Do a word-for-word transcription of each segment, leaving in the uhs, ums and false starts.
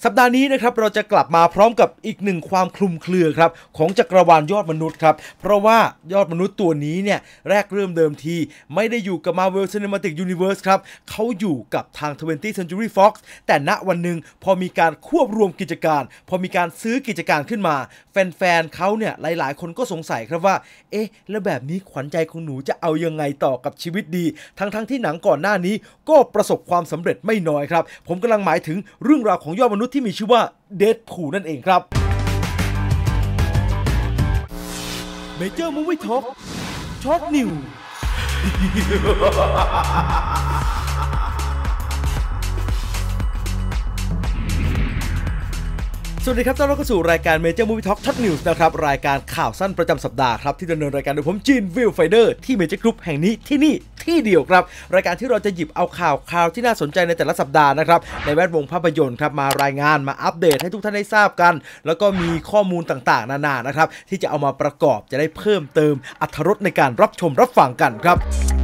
สัปดาห์นี้นะครับเราจะกลับมาพร้อมกับอีกหนึ่งความคลุมเครือครับของจักรวาลยอดมนุษย์ครับเพราะว่ายอดมนุษย์ตัวนี้เนี่ยแรกเริ่มเดิมทีไม่ได้อยู่กับ Marvel Cinematic Universe ครับเขาอยู่กับทาง twentieth Century Fox แต่ณวันหนึ่งพอมีการควบรวมกิจการพอมีการซื้อกิจการขึ้นมาแฟนๆเขาเนี่ยหลายๆคนก็สงสัยครับว่าเอ๊ะแล้วแบบนี้ขวัญใจของหนูจะเอายังไงต่อกับชีวิตดีทั้งๆที่หนังก่อนหน้านี้ก็ประสบความสำเร็จไม่น้อยครับผมกำลังหมายถึงเรื่องราวของยอดมนุษย์ที่มีชื่อว่า Deadpool นั่นเองครับ Major Movie Talk Short Newsสวัสดีครับต้อนรับเข้าสู่รายการ Major Movie Talk Short News นะครับรายการข่าวสั้นประจำสัปดาห์ครับที่ดำเนินรายการโดยผมจีนวิลไฟเดอร์ที่ Major Group แห่งนี้ที่นี่ที่เดียวครับรายการที่เราจะหยิบเอาข่าวข่าวที่น่าสนใจในแต่ละสัปดาห์นะครับในแวดวงภาพยนตร์ครับมารายงานมาอัปเดตให้ทุกท่านได้ทราบกันแล้วก็มีข้อมูลต่างๆนานานะครับที่จะเอามาประกอบจะได้เพิ่มเติมอรรถรสในการรับชมรับฟังกันครับ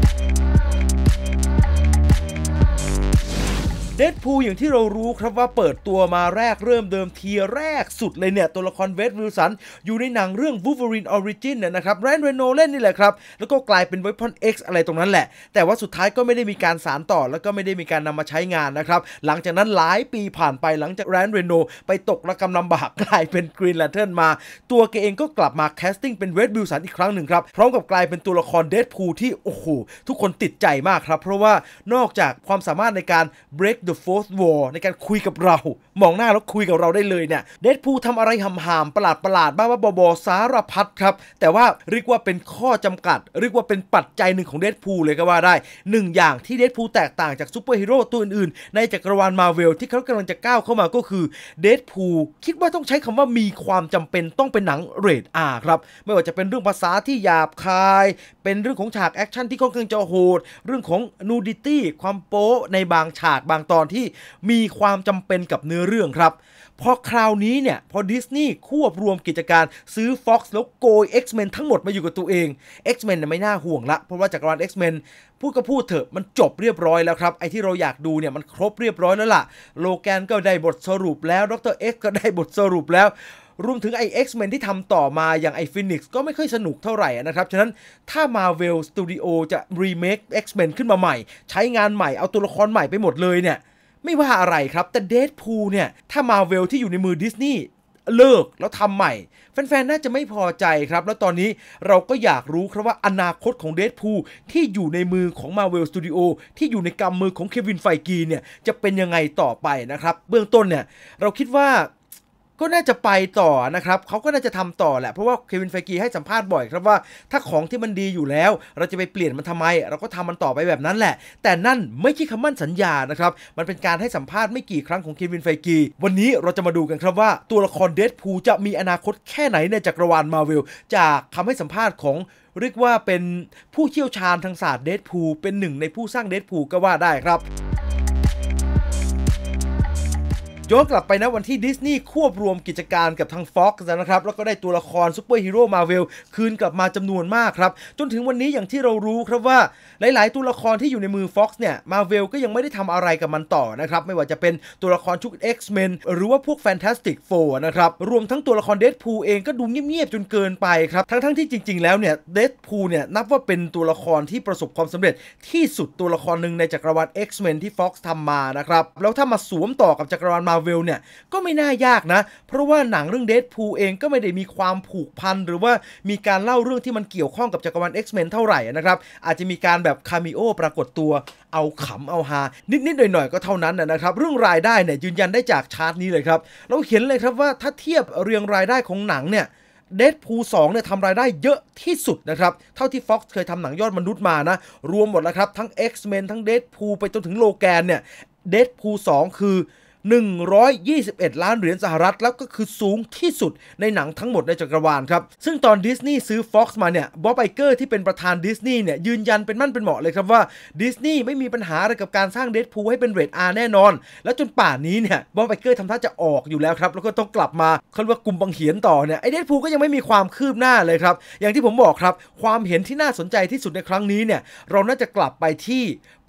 เดดพูลอย่างที่เรารู้ครับว่าเปิดตัวมาแรกเริ่มเดิมทีแรกสุดเลยเนี่ยตัวละครเวดวิลสันอยู่ในหนังเรื่อง Wolverine Origin เนี่ยนะครับแรนด์เรโนเล่นนี่แหละครับแล้วก็กลายเป็น Weapon X อะไรตรงนั้นแหละแต่ว่าสุดท้ายก็ไม่ได้มีการสานต่อแล้วก็ไม่ได้มีการนำมาใช้งานนะครับหลังจากนั้นหลายปีผ่านไปหลังจากแรนด์เรโนไปตกระกำลำบากกลายเป็น Green Lantern มาตัวแกเองก็กลับมาแคสติ้งเป็นเวดวิลสันอีกครั้งหนึ่งครับพร้อมกับกลายเป็นตัวละครเดดพูลที่โอ้โหทุกคนติดใจมากครับเพราะว่านอกจากความสามารถในการ break the fourth wallในการคุยกับเรามองหน้าแล้วคุยกับเราได้เลยเนี่ยเดดพูลทำอะไรห่ามๆประหลาดประหลาดบ้าๆบอๆสารพัดครับแต่ว่าเรียกว่าเป็นข้อจำกัดเรียกว่าเป็นปัจจัยหนึ่งของเดดพูลเลยก็ว่าได้หนึ่งอย่างที่เดดพูลแตกต่างจากซูเปอร์ฮีโร่ตัวอื่นๆในจักรวาลมาร์เวลที่เขากำลังจะก้าวเข้ามาก็คือเดดพูลคิดว่าต้องใช้คำว่ามีความจำเป็นต้องเป็นหนังเรท อาร์ ครับไม่ว่าจะเป็นเรื่องภาษาที่หยาบคายเป็นเรื่องของฉากแอคชั่นที่ค่อนข้างจะโหดเรื่องของนูดิตี้ความโป๊ในบางฉากบางตอนที่มีความจำเป็นกับเนื้อเรื่องครับพอคราวนี้เนี่ยพอดิสนีย์ควบรวมกิจการซื้อ Fox แล้วโกย X-Men ทั้งหมดมาอยู่กับตัวเอง X-Men เนี่ยไม่น่าห่วงละเพราะว่าจักรวาล X-Men พูดก็พูดเถอะมันจบเรียบร้อยแล้วครับไอ้ที่เราอยากดูเนี่ยมันครบเรียบร้อยแล้วล่ะโลแกนก็ได้บทสรุปแล้วด็อกเตอร์ X ก็ได้บทสรุปแล้วรวมถึงไอ้ X-Men ที่ทำต่อมาอย่างไอ้ Phoenix ก็ไม่ค่อยสนุกเท่าไหร่นะครับฉะนั้นถ้า Marvel Studio จะ remake X-Men ขึ้นมาใหม่ใช้งานใหม่เอาตัวละครใหม่ไปหมดเลยเนี่ยไม่ว่าอะไรครับแต่ Deadpool เนี่ยถ้า Marvel ที่อยู่ในมือ Disney เลิกแล้วทำใหม่แฟนๆน่าจะไม่พอใจครับแล้วตอนนี้เราก็อยากรู้ครับว่าอนาคตของ Deadpool ที่อยู่ในมือของ Marvel Studio ที่อยู่ในกำมือของเควินไฟกีเนี่ยจะเป็นยังไงต่อไปนะครับเบื้องต้นเนี่ยเราคิดว่าก็น่าจะไปต่อนะครับเขาก็น่าจะทำต่อแหละเพราะว่าเควินไฟกีให้สัมภาษณ์บ่อยครับว่าถ้าของที่มันดีอยู่แล้วเราจะไปเปลี่ยนมันทำไมเราก็ทำมันต่อไปแบบนั้นแหละแต่นั่นไม่ใช่คำมั่นสัญญานะครับมันเป็นการให้สัมภาษณ์ไม่กี่ครั้งของเควินไฟกีวันนี้เราจะมาดูกันครับว่าตัวละครเดดพูลจะมีอนาคตแค่ไหนในจักรวาลมาร์เวลจากคำให้สัมภาษณ์ของเรียกว่าเป็นผู้เชี่ยวชาญทางศาสตร์เดดพูลเป็นหนึ่งในผู้สร้างเดดพูลก็ว่าได้ครับย้อนกลับไปนะวันที่ดิสนีย์ควบรวมกิจการกับทาง Fox นะครับแล้วก็ได้ตัวละครซูเปอร์ฮีโร่มาร์เวลคืนกลับมาจำนวนมากครับจนถึงวันนี้อย่างที่เรารู้ครับว่าหลายๆตัวละครที่อยู่ในมือ Fox เนี่ย Marvel ก็ยังไม่ได้ทำอะไรกับมันต่อนะครับไม่ว่าจะเป็นตัวละครชุด X-Men หรือว่าพวก Fantastic Four นะครับรวมทั้งตัวละคร Deadpool เองก็ดูเงียบๆจนเกินไปครับทั้งๆที่จริงๆแล้วเนี่ย Deadpool เนี่ยนับว่าเป็นตัวละครที่ประสบความสำเร็จที่สุดตัวละครหนึ่งในจักรวาล X-Men ที่ Fox ทำมานะครับแล้วถ้ามาสวมต่อกับจักรวาล Marvel เนี่ยก็ไม่น่ายากนะเพราะว่าหนังเรื่อง Deadpool เองก็ไม่ได้มีความผูกพันหรือว่ามีการเล่าเรื่องที่มันเกี่ยวข้องกับจักรวาล X-Men เท่าไหร่นะครับอาจจะมีการแบบคาเมโอปรากฏตัวเอาขำเอาฮานิดๆหน่อยๆก็เท่านั้นนะครับเรื่องรายได้เนี่ยยืนยันได้จากชาร์ตนี้เลยครับเราเห็นเลยครับว่าถ้าเทียบเรียงรายได้ของหนังเนี่ยDeadpool สองเนี่ยทำรายได้เยอะที่สุดนะครับเท่าที่ Fox เคยทำหนังยอดมนุษย์มานะรวมหมดแล้วครับทั้ง X-Men ทั้ง Deadpool ไปจนถึงโลแกนเนี่ย Deadpool สองคือหนึ่งร้อยยี่สิบเอ็ดล้านเหรียญสหรัฐแล้วก็คือสูงที่สุดในหนังทั้งหมดในจักรวาลครับซึ่งตอนดิสนีย์ซื้อ Fox มาเนี่ยบ๊อบไอเกอร์ที่เป็นประธานดิสนีย์เนี่ยยืนยันเป็นมั่นเป็นเหมาะเลยครับว่าดิสนีย์ไม่มีปัญหาอะไรกับการสร้างเดดพูลให้เป็นเรท อาร์ แน่นอนแล้วจนป่านนี้เนี่ยบ๊อบไอเกอร์ทำท่าจะออกอยู่แล้วครับแล้วก็ต้องกลับมาเขาเรียกว่ากุมบังเหียนต่อเนี่ยไอเดดพูลก็ยังไม่มีความคืบหน้าเลยครับอย่างที่ผมบอกครับความเห็นที่น่าสนใจที่สุดในครั้งนี้เนี่ยเราน่าจะกลับไปที่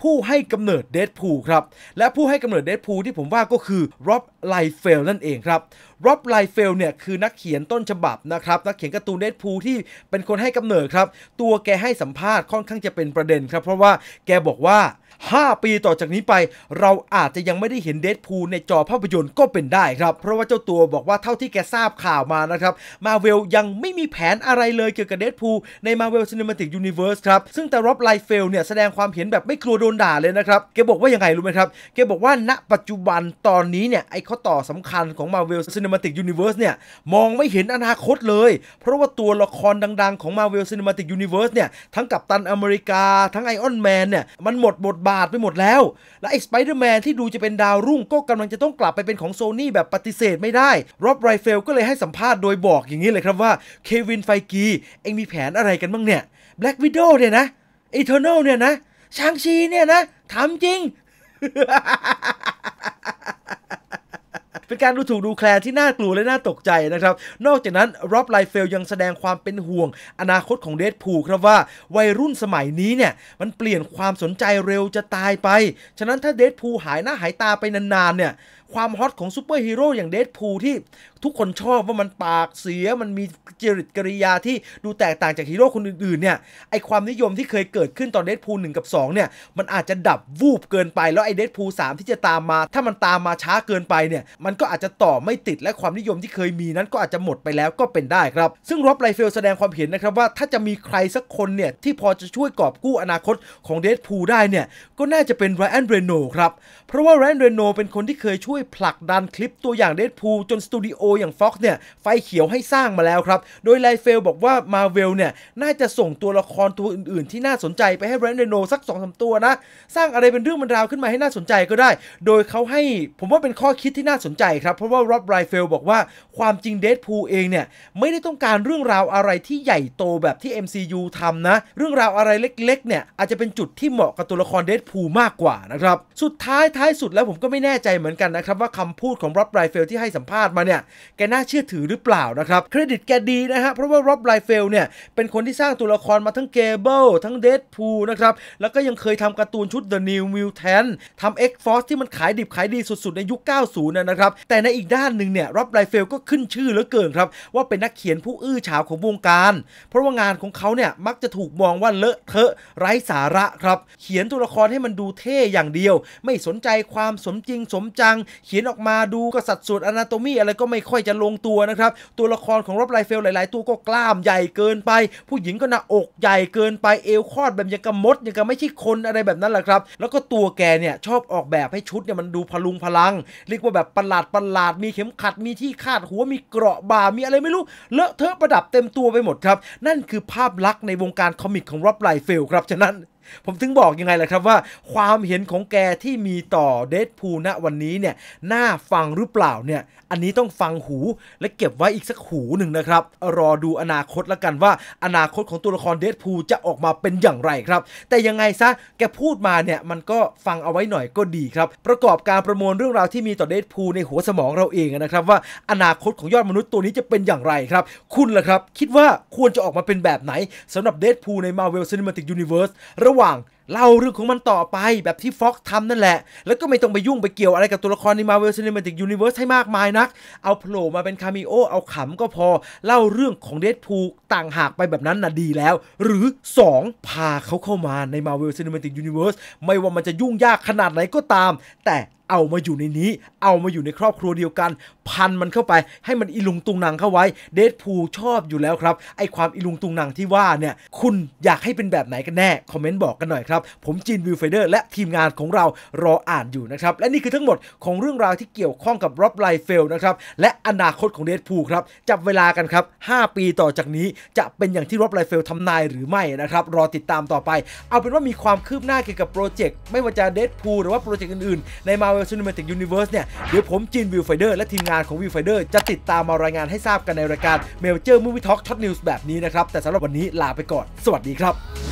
ผู้ให้กำเนิดเดดพูลครับและผู้ให้กำเนิดเดดพูลที่ผมว่าก็คือร็อบไลเฟลนั่นเองครับร็อบไลเฟลเนี่ยคือนักเขียนต้นฉบับนะครับนักเขียนการ์ตูนเดดพูลที่เป็นคนให้กำเนิดครับตัวแกให้สัมภาษณ์ค่อนข้างจะเป็นประเด็นครับเพราะว่าแกบอกว่าห้าปีต่อจากนี้ไปเราอาจจะยังไม่ได้เห็นเดดพูลในจอภาพยนตร์ก็เป็นได้ครับเพราะว่าเจ้าตัวบอกว่าเท่าที่แกทราบข่าวมานะครับมาเวลยังไม่มีแผนอะไรเลยเกี่ยวกับเดดพูลใน Marvel Cinematic Universe ครับซึ่งแต่ร็อบไลเฟลเนี่ยแสดงความเห็นแบบไม่กลัวโดนด่าเลยนะครับแกบอกว่ายังไงรู้ไหมครับแกบอกว่าณปัจจุบันตอนนี้เนี่ยไอ้ข้อต่อสำคัญของ Marvel Cinematic Universe เนี่ยมองไม่เห็นอนาคตเลยเพราะว่าตัวละครดังๆของ Marvel Cinematic Universe เนี่ยทั้งกัปตันอเมริกาทั้งไอออนแมนเนี่ยมันหมดบทบาทไปหมดแล้วและไอ้สไปเดอร์แมนที่ดูจะเป็นดาวรุ่งก็กำลังจะต้องกลับไปเป็นของโซนี่แบบปฏิเสธไม่ได้ร็อบไรเฟลก็เลยให้สัมภาษณ์โดยบอกอย่างนี้เลยครับว่าเควินไฟกีเอ็งมีแผนอะไรกันบ้างเนี่ยแบล็กวิดโอเนี่ยนะอีเทอร์นอลเนี่ยนะชางชีเนี่ยนะถามจริง เป็นการดูถูกดูแคลนที่น่ากลัวและน่าตกใจนะครับนอกจากนั้นร็อบไลเฟลยังแสดงความเป็นห่วงอนาคตของเดดพูลครับว่าวัยรุ่นสมัยนี้เนี่ยมันเปลี่ยนความสนใจเร็วจะตายไปฉะนั้นถ้าเดดพูลหายหน้าหายตาไปนานๆเนี่ยความฮอตของซูเปอร์ฮีโร่อย่างเดดพูลที่ทุกคนชอบว่ามันปากเสียมันมีจริตกริยาที่ดูแตกต่างจากฮีโร่คนอื่นๆเนี่ยไอความนิยมที่เคยเกิดขึ้นตอนเดดพูลหนึ่งกับสองเนี่ยมันอาจจะดับวูบเกินไปแล้วไอเดดพูลสามที่จะตามมาถ้ามันตามมาช้าเกินไปเนี่ยมันก็อาจจะต่อไม่ติดและความนิยมที่เคยมีนั้นก็อาจจะหมดไปแล้วก็เป็นได้ครับซึ่งร็อบไลเฟลแสดงความเห็นนะครับว่าถ้าจะมีใครสักคนเนี่ยที่พอจะช่วยกอบกู้อนาคตของเดดพูลได้เนี่ยก็น่าจะเป็นไรอันเรโนครับเพราะว่าไรอันเรโนเป็นคนที่เคยช่วยผลักดันคลิปตัวอย่างเดดพูลจนสตูดิโออย่าง Fox เนี่ยไฟเขียวให้สร้างมาแล้วครับโดยไลเฟลบอกว่า Marvel เนี่ยน่าจะส่งตัวละครตัวอื่นๆที่น่าสนใจไปให้ไรอันเรโนสัก สองสาม ตัวนะสร้างอะไรเป็นเรื่องเป็นราวขึ้นมาให้น่าสนใจก็ได้โดยเขาให้ผมว่าเป็นข้อคิดที่น่าสนใจครับเพราะว่าร็อบไลเฟลบอกว่าความจริงเดดพูลเองเนี่ยไม่ได้ต้องการเรื่องราวอะไรที่ใหญ่โตแบบที่ เอ็ม ซี ยู ทำนะเรื่องราวอะไรเล็กๆเนี่ยอาจจะเป็นจุดที่เหมาะกับตัวละครเดดพูลมากกว่านะครับสุดท้ายท้ายสุดแล้วผมก็ไม่แน่ใจเหมือนกันนะครับว่าคำพูดของร็อบไลเฟลที่ให้สัมภาษณ์มาเนี่ยแกน่าเชื่อถือหรือเปล่านะครับเครดิตแกดีนะฮะเพราะว่าร็อบไลเฟลเนี่ยเป็นคนที่สร้างตัวละครมาทั้งเกเบิลทั้งเดดพูลนะครับแล้วก็ยังเคยทำการ์ตูนชุด The New Mutant ทำ X-Force ที่มันขายดิบขายดีสุดๆในยุค เก้าสิบ นะครับแต่ในอีกด้านหนึ่งเนี่ยร็อบไลเฟลก็ขึ้นชื่อเหลือเกินครับว่าเป็นนักเขียนผู้อื้อฉาวของวงการเพราะว่างานของเขาเนี่ยมักจะถูกมองว่าเลอะเทอะไร้สาระครับเขียนตัวละครให้มันดูเท่อย่างเดียวไม่สนใจความสมจริงสมจังเขียนออกมาดูก็สัดส่วนอนาโตมีอะไรก็ไม่ค่อยจะลงตัวนะครับตัวละครของร็อบไลเฟลหลายๆตัวก็กล้ามใหญ่เกินไปผู้หญิงก็หน้าอกใหญ่เกินไปเอวคอดแบบอย่างกับมดอย่างกับไม่ใช่คนอะไรแบบนั้นแหละครับแล้วก็ตัวแกเนี่ยชอบออกแบบให้ชุดเนี่ยมันดูพลุงพลังเรียกว่าแบบประหลาดประหลาดมีเข็มขัดมีที่คาดหัวมีเกราะบ่ามีอะไรไม่รู้เลอะเทอะประดับเต็มตัวไปหมดครับนั่นคือภาพลักษณ์ในวงการคอมิกของร็อบไลเฟลครับฉะนั้นผมถึงบอกยังไงล่ะครับว่าความเห็นของแกที่มีต่อเดดพูลณวันนี้เนี่ยน่าฟังหรือเปล่าเนี่ยอันนี้ต้องฟังหูและเก็บไว้อีกสักหูหนึ่งนะครับรอดูอนาคตแล้วกันว่าอนาคตของตัวละครเดดพูลจะออกมาเป็นอย่างไรครับแต่ยังไงซะแกพูดมาเนี่ยมันก็ฟังเอาไว้หน่อยก็ดีครับประกอบการประมวลเรื่องราวที่มีต่อเดดพูลในหัวสมองเราเองนะครับว่าอนาคตของยอดมนุษย์ตัวนี้จะเป็นอย่างไรครับคุณล่ะครับคิดว่าควรจะออกมาเป็นแบบไหนสำหรับเดดพูลใน Marvel Cinematic Universe ระหว่างเล่าเรื่องของมันต่อไปแบบที่ Fox ทำนั่นแหละแล้วก็ไม่ต้องไปยุ่งไปเกี่ยวอะไรกับตัวละครใน Marvel Cinematic Universe ให้มากมายนักเอาโผล่มาเป็นคาเมโอเอาขำก็พอเล่าเรื่องของเดดพูลต่างหากไปแบบนั้นน่ะดีแล้วหรือสองพาเขาเข้ามาใน Marvel Cinematic Universe ไม่ว่ามันจะยุ่งยากขนาดไหนก็ตามแต่เอามาอยู่ในนี้เอามาอยู่ในครอบครัวเดียวกันพันมันเข้าไปให้มันอีลุงตุงนังเข้าไว้เดดพูลชอบอยู่แล้วครับไอความอีลุงตุงนังที่ว่าเนี่ยคุณอยากให้เป็นแบบไหนกันแน่คอมเมนต์บอกกันหน่อยครับผมจีนวิวไฟเดอร์และทีมงานของเรารออ่านอยู่นะครับและนี่คือทั้งหมดของเรื่องราวที่เกี่ยวข้องกับร็อบไลเฟลนะครับและอนาคตของเดดพูลครับจับเวลากันครับห้าปีต่อจากนี้จะเป็นอย่างที่ร็อบไลเฟลทำนายหรือไม่นะครับรอติดตามต่อไปเอาเป็นว่ามีความคืบหน้าเกี่ยวกับโปรเจกต์ไม่ว่าจะเดดพูลหรือว่าโปรเจกต์อื่นๆใน Marvel Cinematic Universe เนี่ยเดี๋ยวผมจีนวิวไฟเดอร์และทีมงานของวิวไฟเดอร์จะติดตามมารายงานให้ทราบกันในรายการ Major Movie Talk Short News แบบนี้นะครับแต่สำหรับวันนี้ลาไปก่อนสวัสดีครับ